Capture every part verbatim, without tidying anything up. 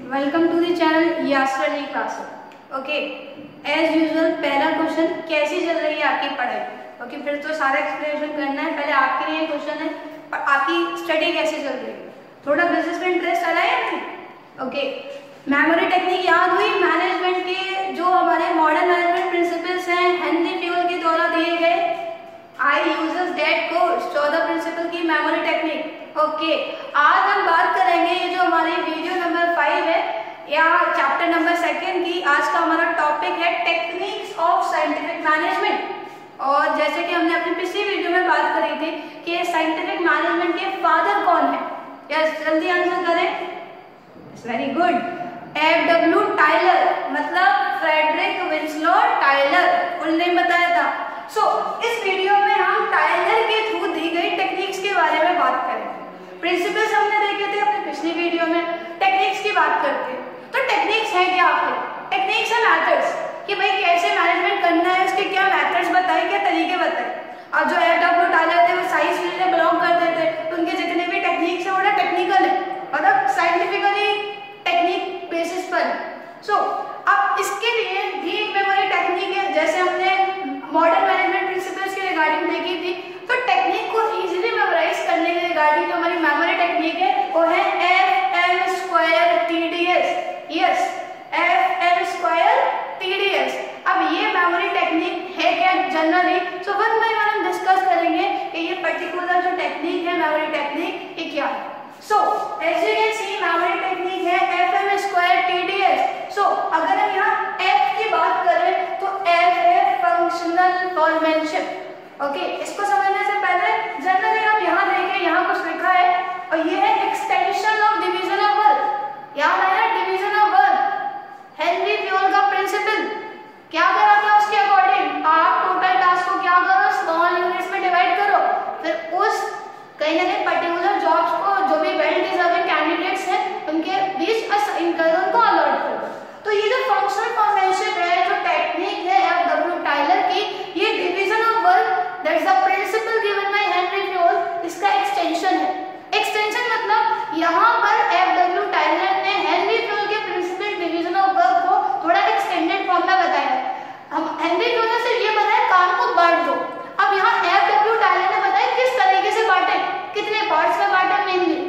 Welcome to the channel Yasir Ali class. Okay, as usual पहला question, कैसी चल रही है आपकी पढ़ाई? ओके okay, फिर तो सारा एक्सप्लेनेशन करना है। पहले आपके लिए क्वेश्चन है, आपकी स्टडी कैसे चल रही है? थोड़ा बिजनेस में इंटरेस्ट आ रहा है या नहीं? ओके, मेमोरी टेक्निक याद हुई? मैनेजमेंट के जो हमारे मॉडर्न मैनेजमेंट प्रिंसिपल्स हैं हेनरी फ्यूल के द्वारा दिए गए, आई यूजेस दैट कोर्स, चौदह प्रिंसिपल की मेमोरी टेक्निक। ओके, आज हम बात करेंगे, ये जो हमारी वीडियो नंबर फाइव है या चैप्टर नंबर सेकेंड की, आज का हमारा टॉपिक है टेक्निक्स ऑफ साइंटिफिक मैनेजमेंट। और जैसे कि हमने अपनी पिछली वीडियो में बात करी थी कि साइंटिफिक मैनेजमेंट के फादर कौन है? यस, जल्दी आंसर करें। Very good, F W Taylor, मतलब Frederick Winslow Taylor, full name बताया था। सो so, इस वीडियो में हम टायलर के थ्रू दी गई टेक्निक्स के बारे में बात करेंगे। प्रिंसिपल्स हमने देखे थे अपनी पिछली वीडियो में, टेक्निक्स की बात करते हैं। तो टेक्निक्स है क्या? आपके टेक्निक्स है मेथड्स, कि भाई कैसे मैनेजमेंट करना है, उसके क्या मेथड्स बताए, क्या तरीके बताए। और जो एफ डब्ल्यू टायलर थे वो साइंस फील्ड में बिलोंग करते थे, तो उनके जितने भी टेक्निक्स है वो टेक्निकल है, मतलब साइंटिफिकली टेक्निक बेसिस पर। सो so, अब इसके लिए डीप मेमोरी टेक्निक है, जैसे हमने मॉडर्न मैनेजमेंट प्रिंसिपल्स के रिगार्डिंग देखी थी। तो टेक्निक को इजीली मेमोराइज करने के रिगार्डिंग जो हमारी मेमोरी टेक्निक है वो है F M square T D S. Yes, F M square T D S. अब ये मेमोरी टेक्निक है क्या generally? So one by one हम डिस्कस करेंगे कि ये पर्टिकुलर जो टेक्निक है मेमोरी टेक्निक ये क्या है। So as you can see memory technique है F M square T D S. So अगर हम यहाँ एफ की बात करें तो एफ है फंक्शनल फॉर्मेनशिप। ओके, इसको समझने से पहले जनरली आप यहाँ देखें, यहाँ कुछ लिखा है और ये है extension of division of work. याद आया division of work, Henri Fayol का प्रिंसिपल क्या करा था? उसके अकॉर्डिंग आप टोटल टास्क को क्या करो, स्मॉल यूनिट्स में डिवाइड करो, फिर उस कहीं ना कहीं पर्टिकुलर जॉब्स को जो भी वेल डिजर्विंग कैंडिडेट्स हैं उनके बीच असाइन करो, उनको अलॉट करो। तो ये जो फंक्शनल फॉर्मेनशिप है, जो टेक्निक है एफ डब्ल्यू टायलर की, ये division of work, that's the principle given by Henri Fayol, इसका एक्सटेंशन है। एक्सटेंशन मतलब यहाँ पर एफ डब्ल्यू टायलर ने हेनरी फ्यूल के प्रिंसिपल डिवीजन ऑफ वर्क को थोड़ा एक्सटेंडेड फॉर्म में बताया। हम हेनरी फ्यूल ने सिर्फ ये बताया काम को बांट दो। अब यहाँ एफ डब्ल्यू टायलर ने बताया किस तरीके से बांटे, कितने पार्ट्स में बांटे mainly.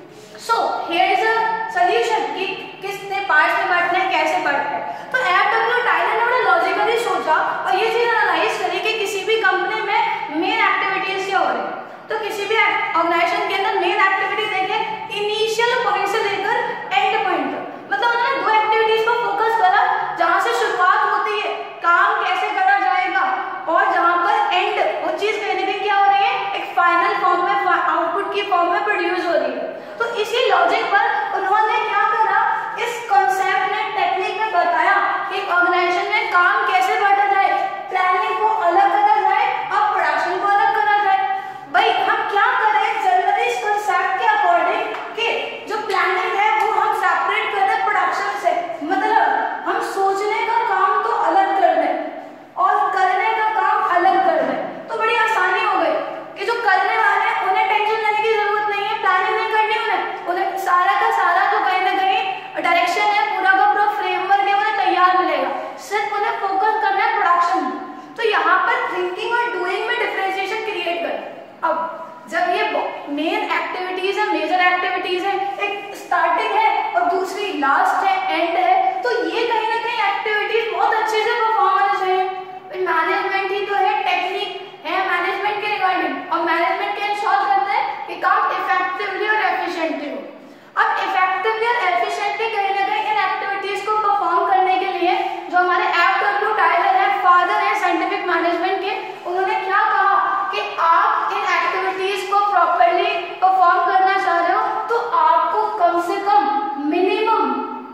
So here is a solution कि कितने पार्ट्स में बांटना है, कैसे बांटना है। तो एफ डब्ल्यू टायलर ने बड़ा लॉजिकली सोचा और ये चीज एनालाइज करी कि किसी भी कंपनी में मेन एक्टिविटीज क्या हो रही है। तो किसी भी ऑर्गेनाइजेशन के अंदर मेन एक्टिविटी देखें, इनिशियल पॉइंट से लेकर एंड पॉइंट तक, मतलब उन्होंने दो एक्टिविटीज पर फोकस करा, जहां से शुरुआत होती है काम कैसे करा जाएगा और जहां पर एंड वो चीज कहीं ना कहीं क्या हो रही है, एक फाइनल फॉर्म में, आउटपुट की फॉर्म में प्रोड्यूस हो रही है। तो इसी लॉजिक पर उन्होंने क्या करा, इस कॉन्सेप्ट ने टेक्निक में बताया कि ऑर्गेनाइजेशन में काम कैसे बांटा जाए, प्लानिंग को अलग करा जाए और प्रोडक्शन को अलग करा जाए। भाई हम क्या करें जनरली इस कॉन्सेप्ट के अकॉर्डिंग कि जो प्लानिंग है वो हम सेपरेट कर दें प्रोडक्शन से, मतलब हम सोचने का काम तो अलग कर दें और करने का काम अलग कर दें, तो बड़ी आसानी हो गई कि जो करने वाले हैं उन्हें टेंशन लेने की जरूरत नहीं है, प्लानिंग नहीं करनी उन्हें, उन्हें सारा का सारा जो कहीं ना कहीं डायरेक्शन है, पूरा का पूरा फ्रेमवर्क है उन्हें तैयार मिलेगा, सिर्फ उन्हें फोकस करना है प्रोडक्शन। तो यहाँ पर थिंकिंग और डूइंग में डिफरेंशिएशन क्रिएट करें। अब जब ये मेन एक्टिविटीज है, मेजर एक्टिविटीज है, एक स्टार्टिंग है और दूसरी लास्ट है, एंड है, तो ये कहीं ना कहीं एक्टिविटीज बहुत अच्छे से परफॉर्म होना चाहिए। मैनेजमेंट ही तो है, टेक्निक है मैनेजमेंट के रिगार्डिंग, और मैनेजमेंट के इंश्योर करते हैं कि काम इफेक्टिवली और एफिशिएंटली हो। अब इफेक्टिवली और एफिशिएंटली कहीं ना कहीं इन एक्टिविटीज को परफॉर्म करने के लिए जो हमारे एफ डब्ल्यू टायलर है, फादर है साइंटिफिक मैनेजमेंट के, उन्होंने क्या कहा कि आप इन एक्टिविटीज को प्रॉपर्ली परफॉर्म करना चाह रहे हो तो आपको कम से कम मिनिमम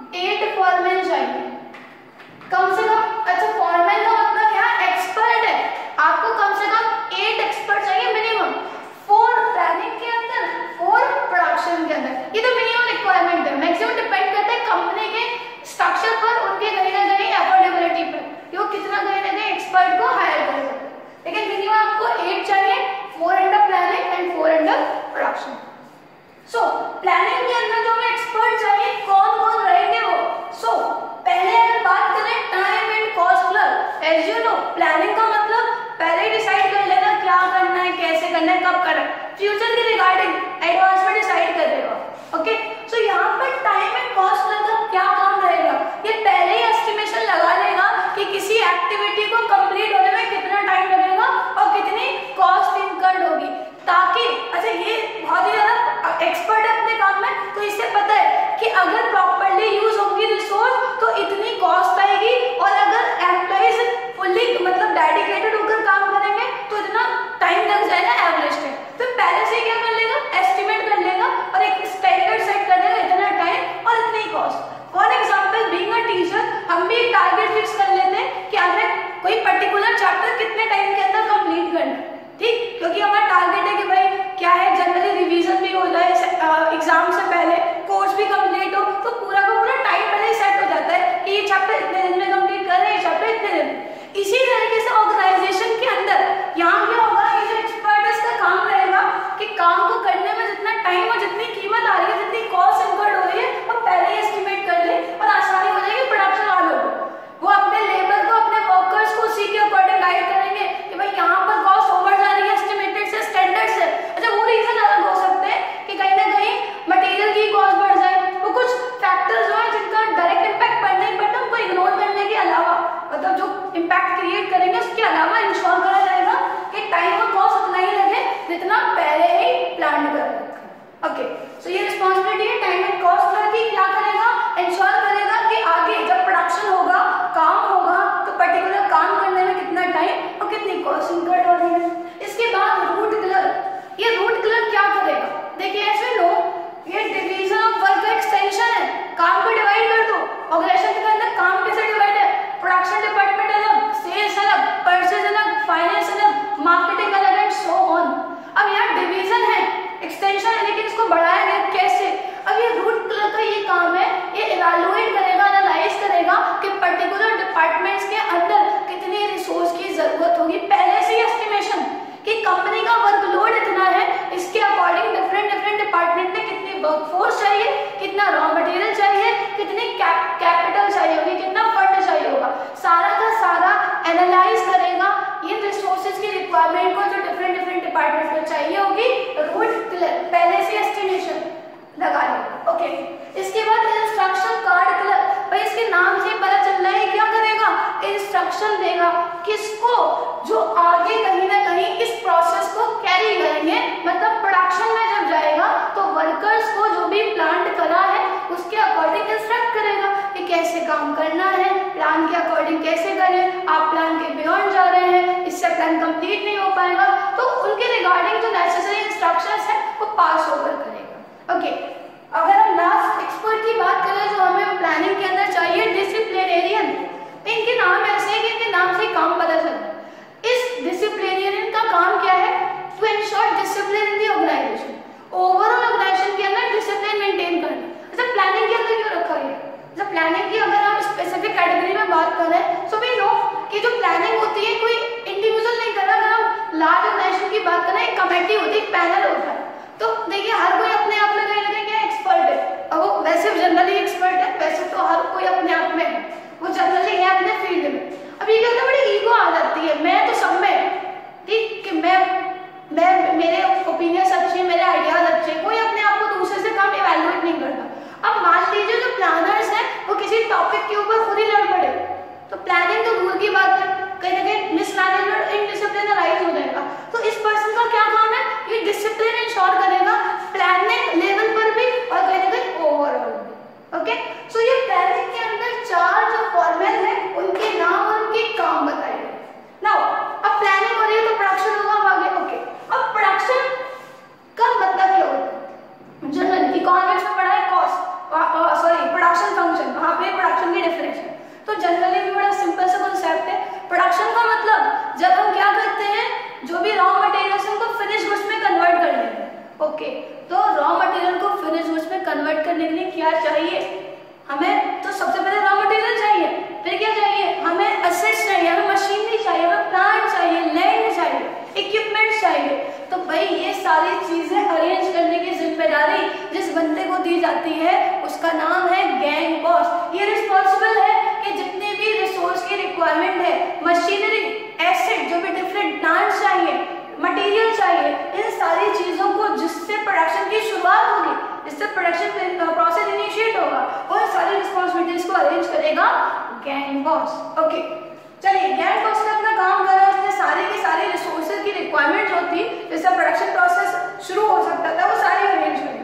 एट फॉरमैन चाहिए, कम से कम। अच्छा, फॉरमैन का मतलब क्या? एक्सपर्ट है, आपको कम से कम एट एक्सपर्ट चाहिए मिनिमम, फोर प्लानिंग के अंदर, फोर प्रोडक्शन के अंदर। ये तो मिनिमम रिक्वायरमेंट है, मैक्सिमम डिपेंड करता है कंपनी के स्ट्रक्चर पर, उनके कहीं ना कहीं अफोर्डेबिलिटी पर, कि वो कितना कहीं ना कहीं एक्सपर्ट को हायर कर सकते हैं, लेकिन मिनिमम आपको एट चाहिए, four under planning and four under production. So planning के अंदर जो हमें एक्सपर्ट चाहिए कौन कौन रहेंगे सो पहले अगर बात करें time and cost club, as you know planning का मतलब पहले ही डिसाइड कर लेना क्या करना है, कैसे करना है, कब करना है, फ्यूचर के रिगार्डिंग एडवांस में डिसाइड कर देगा। ओके, सो यहाँ पर टाइम एंड कॉस्ट क्लब का क्या काम रहेगा, ये पहले ही एस्टिमेशन लगा लेगा कि किसी एक्टिविटी को कंप्लीट होने में कितना टाइम लगेगा और कितनी कॉस्ट इनकर्ड होगी, ताकि अच्छा ये बहुत ही ज्यादा एक्सपर्ट है अपने काम में, तो इससे पता है कि अगर प्रॉपर्ली यूज होगी रिसोर्स तो इतनी कॉस्ट आएगी, और अगर एम्प्लॉइज फुल्ली मतलब डेडिकेटेड होकर काम करेंगे तो इतना टाइम लग जाएगा एवरेज में। तो पहले से क्या कर लेगा, एस्टिमेट कर लेगा और एक स्टैंडर्ड सेट कर देगा, इतना टाइम और इतनी cost. For example being a teacher हम भी एक टारगेट फिक्स कर लेते हैं कि हमें कोई पर्टिकुलर चैप्टर कितने टाइम के अंदर कंप्लीट करना है, ठीक, क्योंकि हमारा टारगेट है कि भाई क्या है जनरली रिवीजन भी हो जाए एग्जाम से पहले, कोर्स भी कंप्लीट हो, तो पूरा का पूरा टाइम पहले ही सेट हो जाता है कि ये चैप्टर इतने दिन में कंप्लीट कर रहे हैं, ये चैप्टर इतने दिन। इसी तरीके से ऑर्गेनाइजेशन के अंदर यहाँ क्या होगा, ये जो एक्सपर्टिस का काम रहेगा कि काम को करने में जितना टाइम और जितनी कीमत आ रही है, जितनी कॉस्ट इनकर्ड हो रही है, वो पहले ही एस्टिमेट कर ले और आसानी हो जाएगी प्रोडक्शन वालों को। वो अपने लेबर को, अपने वर्कर्स को उसी के अकॉर्डिंग गाइड करेंगे कि भाई यहाँ पर कॉस्ट ओवर जा रही है एस्टिमेटेड से, स्टैंडर्ड से। अच्छा वो रीजन अलग हो सकते हैं कि कहीं ना कहीं मटेरियल की कॉस्ट बढ़ जाए, वो कुछ फैक्टर्स जो है जिनका डायरेक्ट इम्पैक्ट पड़ने ही पड़ता है, उनको इग्नोर करने के अलावा, मतलब जो इम्पैक्ट क्रिएट करेंगे उसके अलावा इंश्योर करा जाएगा कि टाइम और कॉस्ट उतना ही लगे जितना पहले ही प्लान कर रखा है। ओके, सो ये रिस्पॉन्सिबिलिटी है टाइम एंड कॉस्ट की। क्या करेगा, इंश्योर करेगा कि आगे जब प्रोडक्शन होगा, काम होगा, तो पर्टिकुलर काम करने में कितना टाइम और कितनी कॉस्ट इनकर्ड हो रही है। इसके बाद रूट क्लर्क, ये रूट क्लर्क क्या करेगा, देखिए ऐसे लो ये डिवीजन ऑफ वर्क एक्सटेंशन है, काम को डिवाइड कर दो। ऑर्गेनाइजेशन के अंदर काम कैसे डिवाइड है, प्रोडक्शन डिपार्टमेंट अलग, सेल्स अलग, परचेज अलग, फाइनेंस अलग, मार्केटिंग अलग एंड सो ऑन। अब यहाँ डिवीजन है, एक्सटेंशन है, लेकिन इसको बढ़ाया गया कैसे। अब ये रूट क्लर्क का ये काम है, ये इवैल्यूएट करेगा, एनालाइज करेगा कि पर्टिकुलर डिपार्टमेंट्स के अंदर कितनी रिसोर्स की जरूरत होगी, पहले से एस्टिमेशन कि कंपनी का वर्कलोड इतना है, इसके अकॉर्डिंग डिफरेंट डिफरेंट डिपार्टमेंट में कितनी वर्कफोर्स चाहिए, कितना रॉ मटेरियल चाहिए, कितनी कैप, कैपिटल चाहिए होगी, कितना फंड चाहिए होगा, सारा का सारा एनालाइज करेगा इन रिसोर्सेज की रिक्वायरमेंट को जो डिफरेंट डिफरेंट डिपार्टमेंट में चाहिए होगी। रूट क्लर्क पहले से एस्टिमेशन लगा लेगा। ओके, इसके बाद इंस्ट्रक्शन कार्ड क्लर्क, भाई इसके नाम से पता चल रहा है क्या करेगा, इंस्ट्रक्शन देगा किसको, जो आगे कहीं ना कहीं इस प्रोसेस को कैरी करेंगे, मतलब प्रोडक्शन में जब जाएगा तो वर्कर्स को जो भी प्लांट करा है उसके अकॉर्डिंग इंस्ट्रक्ट करेगा कि कैसे काम करना है, प्लान के अकॉर्डिंग कैसे करें, आप प्लान के बियॉन्ड जा रहे हैं, इससे प्लान कंप्लीट नहीं हो पाएगा, तो उनके रिगार्डिंग जो नेसेसरी इंस्ट्रक्शंस है वो पास ओवर करेगा। Okay okay. अगर हम लास्ट एक्सपर्ट की बात करें जो हमें प्लानिंग के अंदर चाहिए, डिसिप्लिनेरियन, इनके नाम ऐसे हैं कि इनके नाम से काम पता चलता है। इस डिसिप्लिनेरियन का काम क्या है, to ensure discipline in the organisation, overall organisation के अंदर डिसिप्लिन मेंटेन करना। अच्छा प्लानिंग के अंदर क्यों रखा गया, जब प्लानिंग की अगर हम स्पेसिफिक कैटेगरी में बात करें सो वी नो कि जो प्लानिंग होती है कोई इंडिविजुअल नहीं कर रहा, अगर हम लार्ज ऑर्गेनाइजेशन की बात करें एक कमेटी होती है, एक पैनल होता है, तो देखिए हर कोई अपने आप में कहीं ना कहीं क्या एक्सपर्ट है, और वो वैसे जनरली एक्सपर्ट है, वैसे तो हर कोई अपने आप में है, वो जनरली है अपने फील्ड में। अब ये कहते हैं बड़ी ईगो आ जाती है, मैं तो सब में ठीक कि मैं मैं मेरे ओपिनियंस अच्छे, मेरे आइडियाज अच्छे, कोई अपने आप को दूसरे से कम इवैल्यूएट नहीं करता। अब मान लीजिए जो प्लानर्स हैं वो किसी टॉपिक के ऊपर खुद ही लड़ पड़े, तो प्लानिंग तो दूर की बात है, कहीं ना कहीं मिसमैनेजमेंट, इनडिसिप्लिनराइज हो जाएगा। तो इस पर्सन का क्या काम है, ये डिसिप्लिन इंश्योर करेगा प्लानिंग लेवल पर भी और कहीं ना कहीं ओवरऑल भी। ओके, सो ये प्लानिंग के अंदर चार जो फॉर्मेट है उनके नाम और उनके काम बताए गए। नाउ अब प्लानिंग हो रही है तो प्रोडक्शन होगा आगे। ओके, अब प्रोडक्शन का मतलब क्या होता है, जनरल इकोनॉमिक्स में पढ़ा है कॉस्ट, सॉरी प्रोडक्शन फंक्शन, वहाँ पे प्रोडक्शन की डेफिनेशन, तो जनरली भी बड़ा सिंपल सा कॉन्सेप्ट है। प्रोडक्शन का मतलब जब हम क्या करते हैं, जो भी रॉ मटेरियल्स हैं उनको फिनिश गुड्स में कन्वर्ट कर लेते हैं। ओके, तो रॉ मटेरियल को फिनिश गुड्स में कन्वर्ट करने के लिए क्या चाहिए, हमें तो सबसे पहले रॉ मटेरियल चाहिए, फिर क्या चाहिए, हमें एसेट्स चाहिए, हमें मशीनरी चाहिए, हमें प्लांट चाहिए, लैंड चाहिए, इक्विपमेंट इक्विपमेंट चाहिए। तो भाई ये सारी चीजें अरेंज करने की जिम्मेदारी जिस बंदे को दी जाती है उसका नाम है गैंग बॉस। ये रिस्पॉन्सिबल है कि जितने भी रिसोर्स की रिक्वायरमेंट है, मशीनरी, एसेट, जो भी डिफरेंट प्लांट चाहिए, मटेरियल चाहिए, इन सारी चीजों को जिससे प्रोडक्शन की शुरुआत होगी, जिससे प्रोडक्शन प्रोसेस इनिशिएट होगा, वो सारी रिस्पॉन्सिबिलिटीज को अरेंज करेगा गैंग बॉस। ओके, चलिए गैंग बॉस ने अपना काम करा, उसने सारे के सारे रिसोर्सेज की रिक्वायरमेंट होती जिससे प्रोडक्शन प्रोसेस शुरू हो सकता था, वो सारी अरेंज करेगी।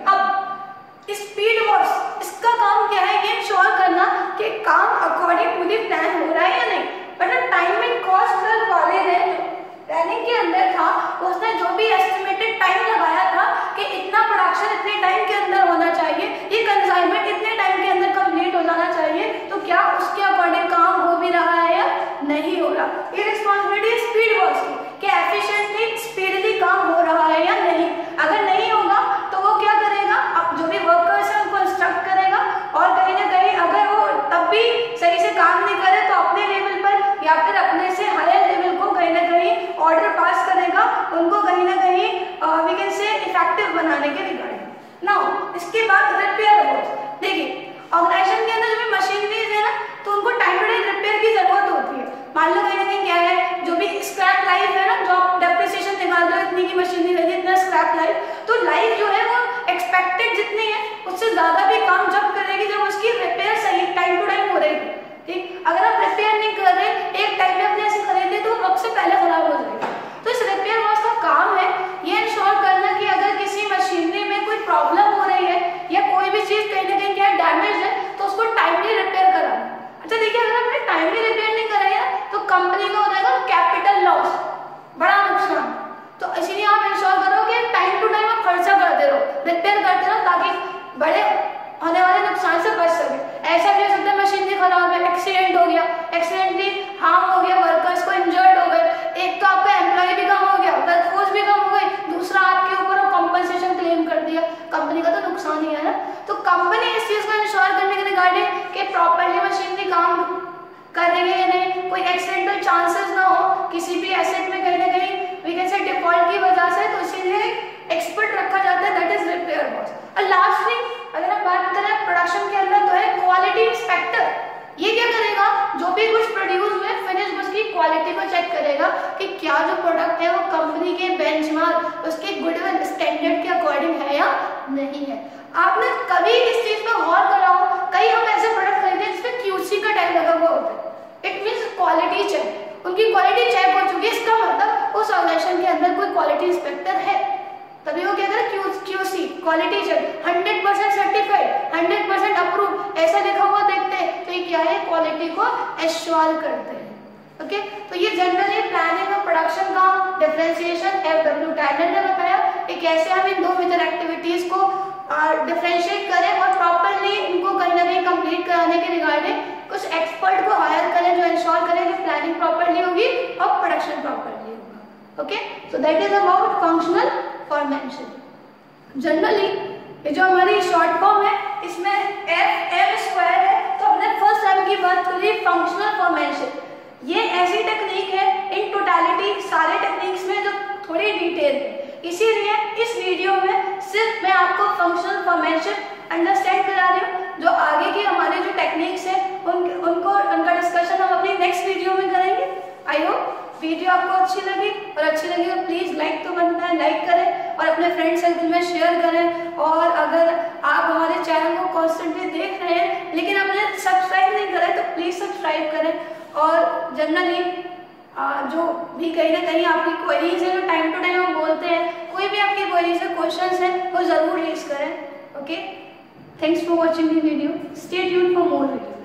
अब स्पीड बॉस, इसका काम क्या है? ये इंश्योर करना कि काम अकॉर्डिंग टू द प्लान हो रहा है या नहीं। मतलब टाइम एंड कॉस्ट वाले ने प्लानिंग के अंदर था, उसने जो भी एस्टिमेटेड टाइम लगाया था कि इतना प्रोडक्शन इतने टाइम के अंदर होना चाहिए, ये कंसाइनमेंट इतने टाइम के अंदर कंप्लीट हो जाना चाहिए, तो क्या उसके अकॉर्डिंग काम हो भी रहा है या नहीं हो रहा। ये रिस्पॉन्सिबिलिटी है स्पीड बॉस की कि एफिशिएंटली स्पीडली काम हो रहा है या नहीं। अगर नहीं होगा तो वो क्या करेगा? अब जो भी वर्कर्स है उनको इंस्ट्रक्ट करेगा, और कहीं ना कहीं अगर वो तब भी सही से काम नहीं करे तो अपने लेवल पर या फिर अपने से हायर लेवल को कहीं ना कहीं ऑर्डर पास करेगा, उनको कहीं ना कहीं वी कैन से इफेक्टिव बनाने के रिगार्डिंग। नाउ इसके बाद रिपेयर बॉस। देखिए ऑर्गेनाइजेशन के अंदर जो भी मशीनरीज है ना, तो उनको टाइम टू टाइम रिपेयर की जरूरत होती है। मान लो कहीं ना कहीं क्या है, जो भी स्क्रैप लाइफ है ना, जो आप डेप्रिसिएशन निकाल दो, इतनी की मशीनरी लगी, इतना स्क्रैप लाइफ, तो लाइफ जो है वो एक्सपेक्टेड जितनी है उससे ज्यादा भी काम जब करेगी जब उसकी रिपेयर सही टाइम टू टाइम हो रही है। ठीक, अगर आप रिपेयर नहीं कर रहे, एक टाइम में अपने ऐसे खरीदे तो वक्त से पहले खराब हो जाएगी। तो इस रिपेयर बॉस का काम है ये इंश्योर करना कि अगर किसी मशीनरी में कोई प्रॉब्लम हो रही है या कोई भी चीज कहीं ना कहीं क्या डैमेज है तो उसको टाइमली रिपेयर कराना। अच्छा देखिए, अगर आपने टाइमली रिपेयर नहीं कराया तो कंपनी का हो जाएगा कैपिटल लॉस, बड़ा नुकसान। तो इसीलिए आप इंश्योर करो कि टाइम टू टाइम आप खर्चा करते रहो, रिपेयर करते रहो, ताकि बड़े होने वाले नुकसान से बच सके। ऐसा भी हो सकता है मशीनरी खराब है, एक्सीडेंट हो गया, एक्सीडेंटली हार्म हो गया, वर्कर्स को इंजर्ड हो गए, एक तो आपका एम्प्लॉय भी कम हो गया, वर्कफोर्स भी कम हो गई, दूसरा आपके ऊपर कंपनसेशन क्लेम कर दिया, कंपनी का तो नुकसान ही है ना। तो कंपनी इस चीज को इंश्योर करने के रिगार्डिंग कि प्रॉपरली मशीनरी काम कर रही है या नहीं, कोई एक्सीडेंटल चांसेस ना हो किसी भी एसेट में कहीं ना कहीं वी कैन से डिफॉल्ट की वजह से, तो इसीलिए एक्सपर्ट रखा जाता है, दैट इज रिपेयर बॉस। और लास्ट थिंग अगर हम बात करें प्रोडक्शन के अंदर तो है क्वालिटी इंस्पेक्टर। ये क्या करेगा? जो भी कुछ प्रोड्यूस हुए फिनिश गुड्स की क्वालिटी को चेक करेगा कि क्या जो प्रोडक्ट है वो कंपनी के बेंचमार्क, उसके गुडविल स्टैंडर्ड के अकॉर्डिंग है या नहीं है। आपने कभी इस चीज पर गौर करा हो? कई हम ऐसे प्रोडक्ट खरीदे जिसमें क्यूसी का टैग लगा हुआ होता है, इट मींस क्वालिटी चेक, उनकी क्वालिटी चेक हो चुकी है, इसका मतलब उस ऑर्गेनाइजेशन के अंदर कोई क्वालिटी इंस्पेक्टर है, तभी वो क्या करें? QC quality check hundred percent certified, hundred percent approve ऐसा लिखा हुआ देखते हैं तो ये क्या है? क्वालिटी को एश्योर करते हैं। ओके, तो ये जनरली प्लानिंग और प्रोडक्शन का डिफरेंशिएशन एफ डब्ल्यू टैनर ने बताया कि कैसे हम इन दो मेजर एक्टिविटीज को डिफरेंशिएट करें और प्रॉपरली इनको कहीं ना कहीं कंप्लीट कराने के रिगार्डिंग कुछ एक्सपर्ट को हायर करें जो इंश्योर करें कि प्लानिंग प्रॉपरली होगी और प्रोडक्शन प्रॉपरली होगा। Okay, so that is about functional formation. Generally ये जो हमारी शॉर्ट फॉर्म है इसमें एफ एम स्क्वायर है, तो हमने फर्स्ट टाइम की बात करी फंक्शनल फॉर्मेशन। ये ऐसी टेक्निक है इन टोटलिटी सारे टेक्निक्स में जो थोड़ी डिटेल है, इसीलिए इस वीडियो में सिर्फ मैं आपको फंक्शनल फॉर्मेशन अंडरस्टैंड करा रही हूँ। जो आगे की हमारे जो टेक्निक्स है उन, उनको उनका डिस्कशन हम अपनी नेक्स्ट वीडियो में करेंगे। आई होप वीडियो आपको अच्छी लगी, और अच्छी लगी तो प्लीज लाइक तो बनता है, लाइक करें और अपने फ्रेंड सर्कल में शेयर करें। और अगर आप हमारे चैनल को कॉन्स्टेंटली देख रहे हैं लेकिन आपने सब्सक्राइब नहीं करा है तो प्लीज सब्सक्राइब करें। और जनरली जो भी कहीं ना कहीं आपकी क्वेरीज है, जो टाइम टू टाइम हम बोलते हैं, कोई भी आपकी क्वेरीज है, क्वेश्चंस है, वो जरूर रेज करें। Okay, thanks for watching the video, stay tuned for more video.